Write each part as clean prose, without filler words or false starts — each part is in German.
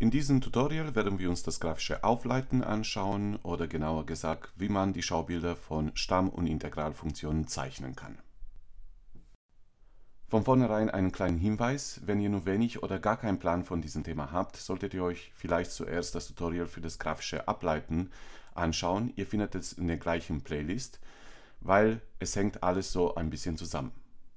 In diesem Tutorial werden wir uns das grafische Aufleiten anschauen oder genauer gesagt, wie man die Schaubilder von Stamm- und Integralfunktionen zeichnen kann. Von vornherein einen kleinen Hinweis: Wenn ihr nur wenig oder gar keinen Plan von diesem Thema habt, solltet ihr euch vielleicht zuerst das Tutorial für das grafische Ableiten anschauen. Ihr findet es in der gleichen Playlist, weil es hängt alles so ein bisschen zusammen.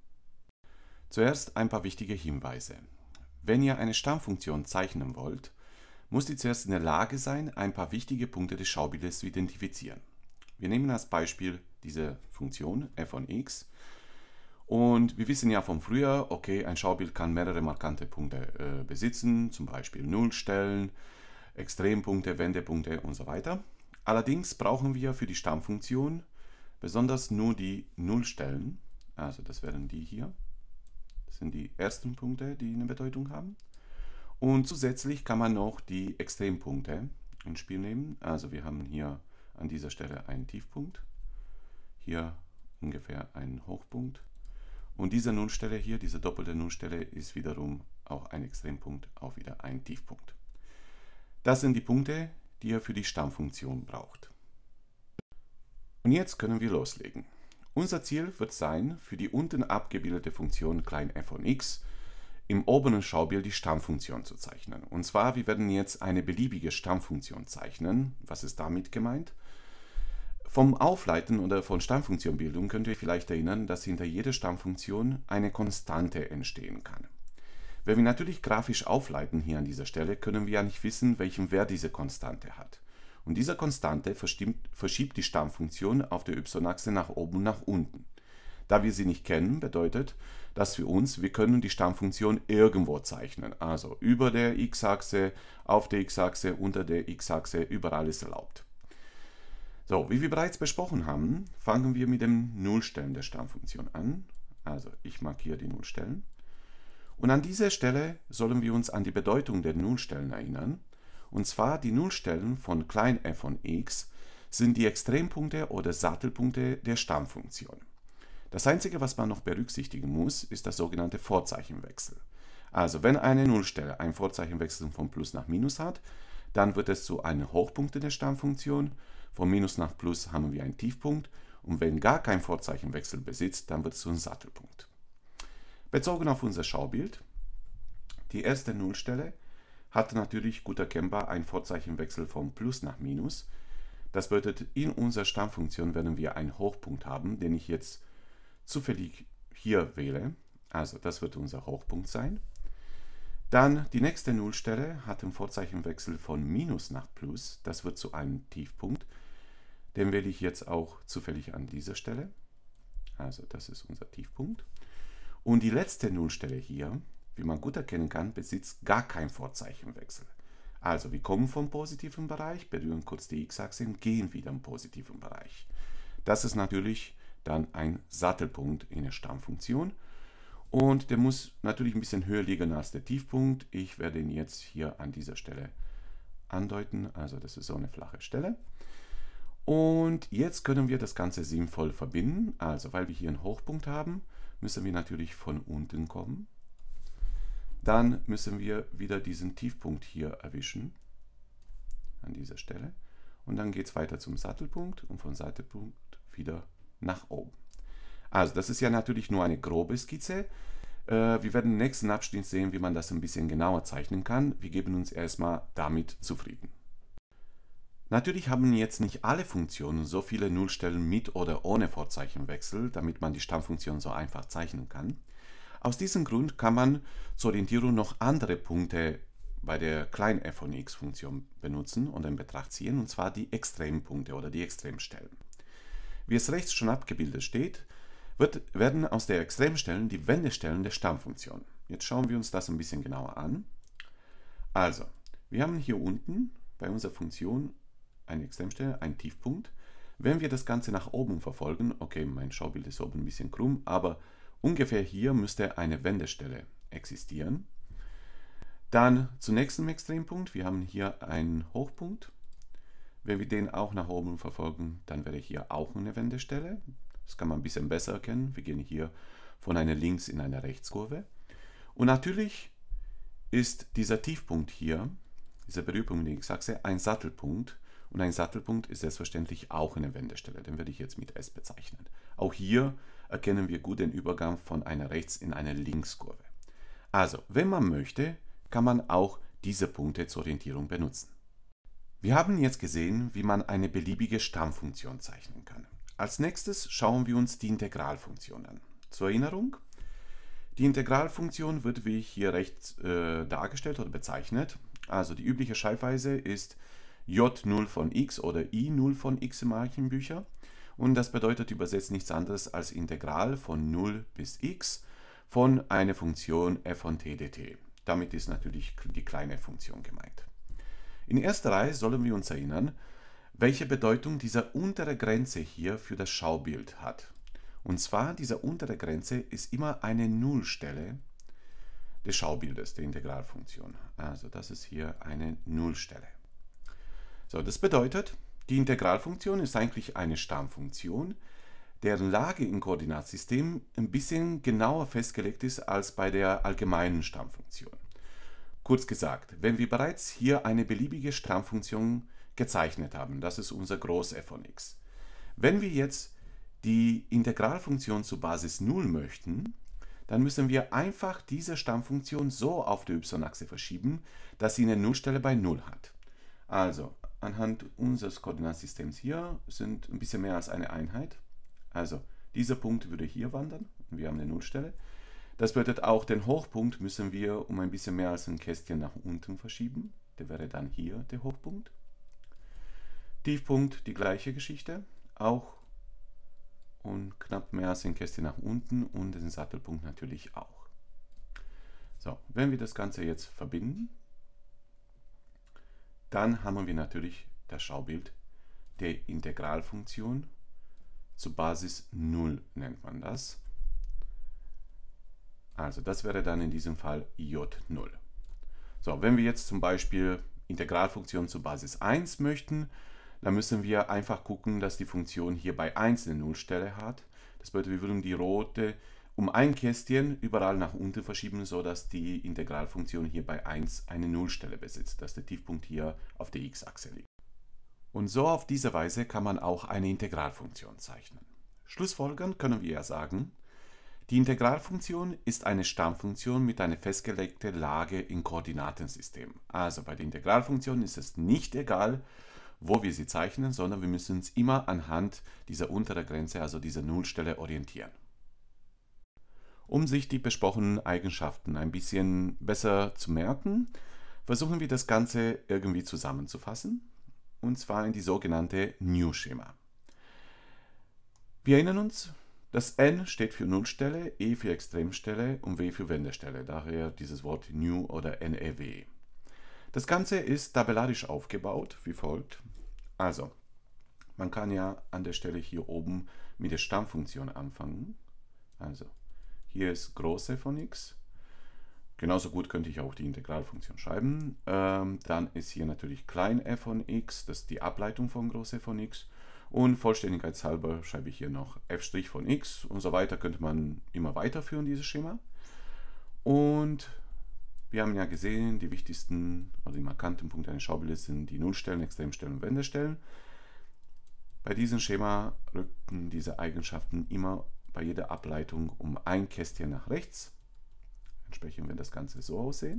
Zuerst ein paar wichtige Hinweise. Wenn ihr eine Stammfunktion zeichnen wollt, muss die zuerst in der Lage sein, ein paar wichtige Punkte des Schaubildes zu identifizieren. Wir nehmen als Beispiel diese Funktion f von x und wir wissen ja von früher, okay, ein Schaubild kann mehrere markante Punkte besitzen, zum Beispiel Nullstellen, Extrempunkte, Wendepunkte und so weiter. Allerdings brauchen wir für die Stammfunktion besonders nur die Nullstellen, also das wären die hier. Das sind die ersten Punkte, die eine Bedeutung haben. Und zusätzlich kann man noch die Extrempunkte ins Spiel nehmen. Also wir haben hier an dieser Stelle einen Tiefpunkt, hier ungefähr einen Hochpunkt. Und diese Nullstelle hier, diese doppelte Nullstelle, ist wiederum auch ein Extrempunkt, auch wieder ein Tiefpunkt. Das sind die Punkte, die ihr für die Stammfunktion braucht. Und jetzt können wir loslegen. Unser Ziel wird sein, für die unten abgebildete Funktion f von x im oberen Schaubild die Stammfunktion zu zeichnen. Und zwar, wir werden jetzt eine beliebige Stammfunktion zeichnen. Was ist damit gemeint? Vom Aufleiten oder von Stammfunktionbildung könnt ihr euch vielleicht erinnern, dass hinter jeder Stammfunktion eine Konstante entstehen kann. Wenn wir natürlich grafisch aufleiten hier an dieser Stelle, können wir ja nicht wissen, welchen Wert diese Konstante hat. Und diese Konstante verschiebt die Stammfunktion auf der y-Achse nach oben und nach unten. Da wir sie nicht kennen, bedeutet das für uns, wir können die Stammfunktion irgendwo zeichnen. Also über der x-Achse, auf der x-Achse, unter der x-Achse, überall ist erlaubt. So, wie wir bereits besprochen haben, fangen wir mit den Nullstellen der Stammfunktion an. Also ich markiere die Nullstellen. Und an dieser Stelle sollen wir uns an die Bedeutung der Nullstellen erinnern. Und zwar die Nullstellen von f von x sind die Extrempunkte oder Sattelpunkte der Stammfunktion. Das Einzige, was man noch berücksichtigen muss, ist das sogenannte Vorzeichenwechsel. Also wenn eine Nullstelle einen Vorzeichenwechsel von Plus nach Minus hat, dann wird es zu einem Hochpunkt in der Stammfunktion. Von Minus nach Plus haben wir einen Tiefpunkt. Und wenn gar kein Vorzeichenwechsel besitzt, dann wird es zu einem Sattelpunkt. Bezogen auf unser Schaubild, die erste Nullstelle hat natürlich gut erkennbar einen Vorzeichenwechsel von Plus nach Minus. Das bedeutet, in unserer Stammfunktion werden wir einen Hochpunkt haben, den ich jetzt zufällig hier wähle. Also das wird unser Hochpunkt sein. Dann die nächste Nullstelle hat einen Vorzeichenwechsel von Minus nach Plus. Das wird zu einem Tiefpunkt. Den wähle ich jetzt auch zufällig an dieser Stelle. Also das ist unser Tiefpunkt. Und die letzte Nullstelle hier, wie man gut erkennen kann, besitzt gar keinen Vorzeichenwechsel. Also wir kommen vom positiven Bereich, berühren kurz die x-Achse und gehen wieder im positiven Bereich. Das ist natürlich dann ein Sattelpunkt in der Stammfunktion. Und der muss natürlich ein bisschen höher liegen als der Tiefpunkt. Ich werde ihn jetzt hier an dieser Stelle andeuten. Also das ist so eine flache Stelle. Und jetzt können wir das Ganze sinnvoll verbinden. Also weil wir hier einen Hochpunkt haben, müssen wir natürlich von unten kommen. Dann müssen wir wieder diesen Tiefpunkt hier erwischen, an dieser Stelle. Und dann geht es weiter zum Sattelpunkt und vom Sattelpunkt wieder nach oben. Also das ist ja natürlich nur eine grobe Skizze. Wir werden im nächsten Abschnitt sehen, wie man das ein bisschen genauer zeichnen kann. Wir geben uns erstmal damit zufrieden. Natürlich haben jetzt nicht alle Funktionen so viele Nullstellen mit oder ohne Vorzeichenwechsel, damit man die Stammfunktion so einfach zeichnen kann. Aus diesem Grund kann man zur Orientierung noch andere Punkte bei der f von x Funktion benutzen und in Betracht ziehen, und zwar die Extrempunkte oder die Extremstellen. Wie es rechts schon abgebildet steht, werden aus der Extremstellen die Wendestellen der Stammfunktion. Jetzt schauen wir uns das ein bisschen genauer an. Also, wir haben hier unten bei unserer Funktion eine Extremstelle, einen Tiefpunkt. Wenn wir das Ganze nach oben verfolgen, okay, mein Schaubild ist oben ein bisschen krumm, aber ungefähr hier müsste eine Wendestelle existieren. Dann zum nächsten Extrempunkt, wir haben hier einen Hochpunkt. Wenn wir den auch nach oben verfolgen, dann wäre hier auch eine Wendestelle. Das kann man ein bisschen besser erkennen. Wir gehen hier von einer Links- in eine Rechtskurve. Und natürlich ist dieser Tiefpunkt hier dieser Berührpunkt in der x-Achse, ein Sattelpunkt. Und ein Sattelpunkt ist selbstverständlich auch eine Wendestelle. Den werde ich jetzt mit S bezeichnen. Auch hier erkennen wir gut den Übergang von einer Rechts- in eine Linkskurve. Also, wenn man möchte, kann man auch diese Punkte zur Orientierung benutzen. Wir haben jetzt gesehen, wie man eine beliebige Stammfunktion zeichnen kann. Als nächstes schauen wir uns die Integralfunktion an. Zur Erinnerung, die Integralfunktion wird wie hier rechts dargestellt oder bezeichnet. Also die übliche Schreibweise ist j0 von x oder i0 von x im Märchenbücher. Und das bedeutet übersetzt nichts anderes als Integral von 0 bis x von einer Funktion f von t dt. Damit ist natürlich die kleine Funktion gemeint. In erster Reihe sollen wir uns erinnern, welche Bedeutung diese untere Grenze hier für das Schaubild hat. Und zwar, diese untere Grenze ist immer eine Nullstelle des Schaubildes, der Integralfunktion. Also das ist hier eine Nullstelle. So, das bedeutet, die Integralfunktion ist eigentlich eine Stammfunktion, deren Lage im Koordinatsystem ein bisschen genauer festgelegt ist als bei der allgemeinen Stammfunktion. Kurz gesagt, wenn wir bereits hier eine beliebige Stammfunktion gezeichnet haben, das ist unser Groß f von x. Wenn wir jetzt die Integralfunktion zur Basis 0 möchten, dann müssen wir einfach diese Stammfunktion so auf der y-Achse verschieben, dass sie eine Nullstelle bei 0 hat. Also, anhand unseres Koordinatsystems hier sind ein bisschen mehr als eine Einheit. Also, dieser Punkt würde hier wandern, und wir haben eine Nullstelle. Das bedeutet auch, den Hochpunkt müssen wir um ein bisschen mehr als ein Kästchen nach unten verschieben. Der wäre dann hier der Hochpunkt. Tiefpunkt, die gleiche Geschichte, auch und knapp mehr als ein Kästchen nach unten und den Sattelpunkt natürlich auch. So, wenn wir das Ganze jetzt verbinden, dann haben wir natürlich das Schaubild der Integralfunktion zur Basis 0 nennt man das. Also das wäre dann in diesem Fall j0. So, wenn wir jetzt zum Beispiel Integralfunktion zur Basis 1 möchten, dann müssen wir einfach gucken, dass die Funktion hier bei 1 eine Nullstelle hat. Das bedeutet, wir würden die rote um ein Kästchen überall nach unten verschieben, sodass die Integralfunktion hier bei 1 eine Nullstelle besitzt, dass der Tiefpunkt hier auf der x-Achse liegt. Und so auf diese Weise kann man auch eine Integralfunktion zeichnen. Schlussfolgernd können wir ja sagen, die Integralfunktion ist eine Stammfunktion mit einer festgelegten Lage im Koordinatensystem. Also bei der Integralfunktion ist es nicht egal, wo wir sie zeichnen, sondern wir müssen uns immer anhand dieser unteren Grenze, also dieser Nullstelle, orientieren. Um sich die besprochenen Eigenschaften ein bisschen besser zu merken, versuchen wir das Ganze irgendwie zusammenzufassen, und zwar in die sogenannte Nu-Schema. Wir erinnern uns, das N steht für Nullstelle, E für Extremstelle und W für Wendestelle, daher dieses Wort Nu oder NEW. Das Ganze ist tabellarisch aufgebaut, wie folgt. Also, man kann ja an der Stelle hier oben mit der Stammfunktion anfangen. Also, hier ist Groß f von x. Genauso gut könnte ich auch die Integralfunktion schreiben. Dann ist hier natürlich Klein f von x, das ist die Ableitung von Groß f von x. Und vollständigkeitshalber schreibe ich hier noch f' von x und so weiter, könnte man immer weiterführen, dieses Schema. Und wir haben ja gesehen, die wichtigsten oder die markanten Punkte eines Schaubildes sind die Nullstellen, Extremstellen und Wendestellen. Bei diesem Schema rücken diese Eigenschaften immer bei jeder Ableitung um ein Kästchen nach rechts. Entsprechend wird das Ganze so aussehen.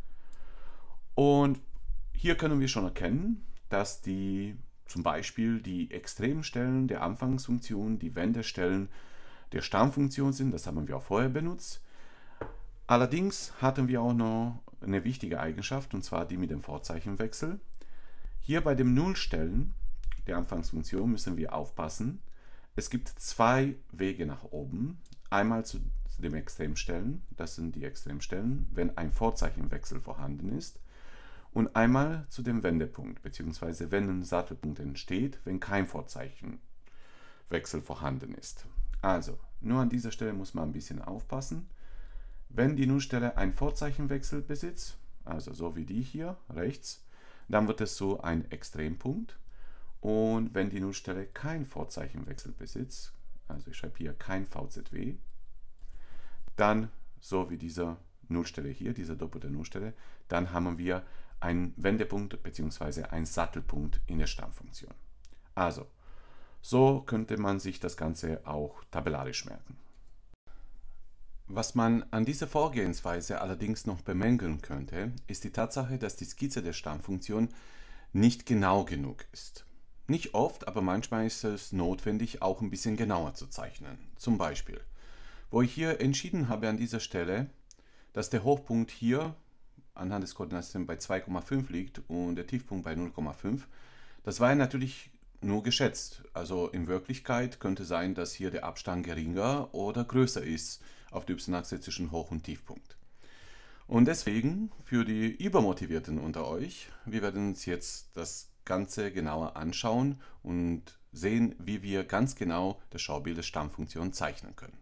Und hier können wir schon erkennen, dass zum Beispiel die Extremstellen der Anfangsfunktion, die Wendestellen der Stammfunktion sind. Das haben wir auch vorher benutzt. Allerdings hatten wir auch noch eine wichtige Eigenschaft, und zwar die mit dem Vorzeichenwechsel. Hier bei den Nullstellen der Anfangsfunktion müssen wir aufpassen. Es gibt zwei Wege nach oben. Einmal zu den Extremstellen, das sind die Extremstellen, wenn ein Vorzeichenwechsel vorhanden ist. Und einmal zu dem Wendepunkt, beziehungsweise wenn ein Sattelpunkt entsteht, wenn kein Vorzeichenwechsel vorhanden ist. Also, nur an dieser Stelle muss man ein bisschen aufpassen. Wenn die Nullstelle einen Vorzeichenwechsel besitzt, also so wie die hier rechts, dann wird es so ein Extrempunkt. Und wenn die Nullstelle keinen Vorzeichenwechsel besitzt, also ich schreibe hier kein VZW, dann so wie diese Nullstelle hier, diese doppelte Nullstelle, dann haben wir ein Wendepunkt bzw. ein Sattelpunkt in der Stammfunktion. Also, so könnte man sich das Ganze auch tabellarisch merken. Was man an dieser Vorgehensweise allerdings noch bemängeln könnte, ist die Tatsache, dass die Skizze der Stammfunktion nicht genau genug ist. Nicht oft, aber manchmal ist es notwendig, auch ein bisschen genauer zu zeichnen. Zum Beispiel, wo ich hier entschieden habe an dieser Stelle, dass der Hochpunkt hier anhand des Koordinatensystems bei 2,5 liegt und der Tiefpunkt bei 0,5. Das war ja natürlich nur geschätzt. Also in Wirklichkeit könnte sein, dass hier der Abstand geringer oder größer ist auf der y-Achse zwischen Hoch- und Tiefpunkt. Und deswegen, für die Übermotivierten unter euch, wir werden uns jetzt das Ganze genauer anschauen und sehen, wie wir ganz genau das Schaubild der Stammfunktion zeichnen können.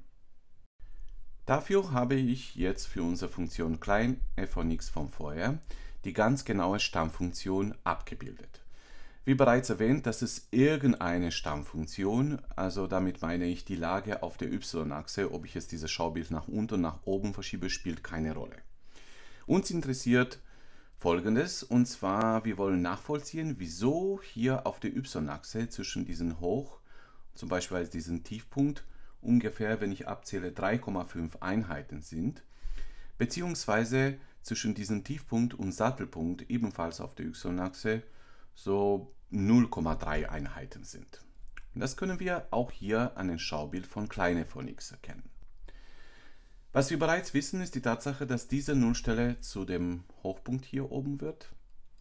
Dafür habe ich jetzt für unsere Funktion klein f von x von vorher die ganz genaue Stammfunktion abgebildet. Wie bereits erwähnt, das ist irgendeine Stammfunktion, also damit meine ich die Lage auf der y-Achse. Ob ich jetzt dieses Schaubild nach unten und nach oben verschiebe, spielt keine Rolle. Uns interessiert Folgendes, und zwar, wir wollen nachvollziehen, wieso hier auf der y-Achse zwischen diesen Hoch, zum Beispiel diesen Tiefpunkt, ungefähr, wenn ich abzähle, 3,5 Einheiten sind, beziehungsweise zwischen diesem Tiefpunkt und Sattelpunkt ebenfalls auf der y-Achse so 0,3 Einheiten sind. Und das können wir auch hier an dem Schaubild von klein f von x erkennen. Was wir bereits wissen, ist die Tatsache, dass diese Nullstelle zu dem Hochpunkt hier oben wird.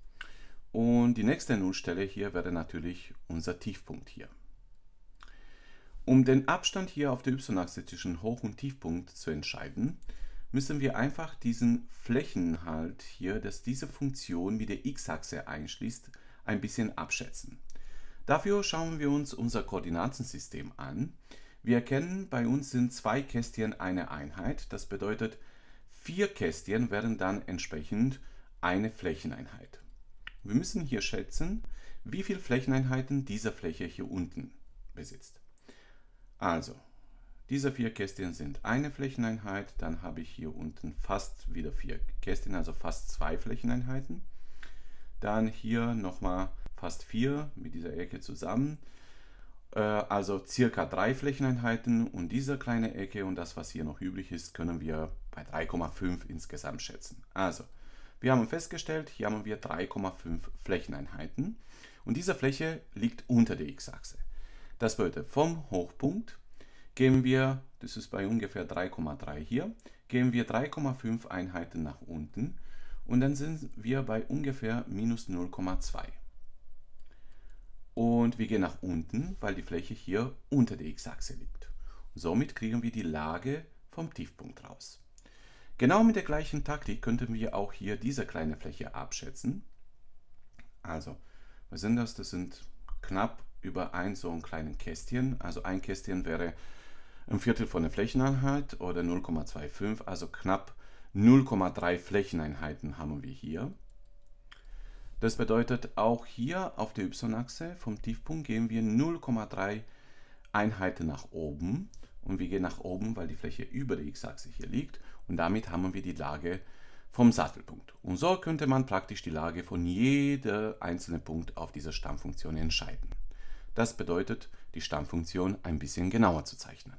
Und die nächste Nullstelle hier wäre natürlich unser Tiefpunkt hier. Um den Abstand hier auf der y-Achse zwischen Hoch- und Tiefpunkt zu entscheiden, müssen wir einfach diesen Flächeninhalt hier, dass diese Funktion mit der x-Achse einschließt, ein bisschen abschätzen. Dafür schauen wir uns unser Koordinatensystem an. Wir erkennen, bei uns sind 2 Kästchen eine Einheit. Das bedeutet, 4 Kästchen wären dann entsprechend eine Flächeneinheit. Wir müssen hier schätzen, wie viele Flächeneinheiten diese Fläche hier unten besitzt. Also, diese 4 Kästchen sind eine Flächeneinheit. Dann habe ich hier unten fast wieder 4 Kästchen, also fast 2 Flächeneinheiten. Dann hier nochmal fast 4 mit dieser Ecke zusammen. Also circa 3 Flächeneinheiten, und diese kleine Ecke und das, was hier noch übrig ist, können wir bei 3,5 insgesamt schätzen. Also, wir haben festgestellt, hier haben wir 3,5 Flächeneinheiten und diese Fläche liegt unter der x-Achse. Das bedeutet, vom Hochpunkt gehen wir, das ist bei ungefähr 3,3 hier, gehen wir 3,5 Einheiten nach unten und dann sind wir bei ungefähr minus 0,2. Und wir gehen nach unten, weil die Fläche hier unter der x-Achse liegt. Somit kriegen wir die Lage vom Tiefpunkt raus. Genau mit der gleichen Taktik könnten wir auch hier diese kleine Fläche abschätzen. Also, was sind das? Das sind knapp über so ein kleines Kästchen. Also ein Kästchen wäre ein Viertel von der Flächeneinheit oder 0,25, also knapp 0,3 Flächeneinheiten haben wir hier. Das bedeutet, auch hier auf der y-Achse vom Tiefpunkt gehen wir 0,3 Einheiten nach oben. Und wir gehen nach oben, weil die Fläche über der x-Achse hier liegt. Und damit haben wir die Lage vom Sattelpunkt. Und so könnte man praktisch die Lage von jedem einzelnen Punkt auf dieser Stammfunktion entscheiden. Das bedeutet, die Stammfunktion ein bisschen genauer zu zeichnen.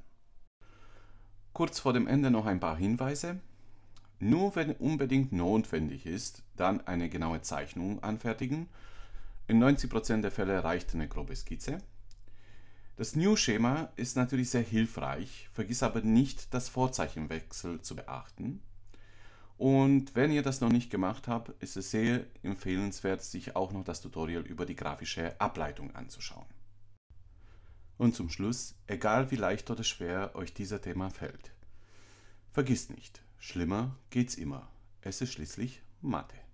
Kurz vor dem Ende noch ein paar Hinweise. Nur wenn unbedingt notwendig ist, dann eine genaue Zeichnung anfertigen. In 90% der Fälle reicht eine grobe Skizze. Das New-Schema ist natürlich sehr hilfreich, vergiss aber nicht, das Vorzeichenwechsel zu beachten. Und wenn ihr das noch nicht gemacht habt, ist es sehr empfehlenswert, sich auch noch das Tutorial über die grafische Ableitung anzuschauen. Und zum Schluss, egal wie leicht oder schwer euch dieser Thema fällt, vergisst nicht, schlimmer geht's immer. Es ist schließlich Mathe.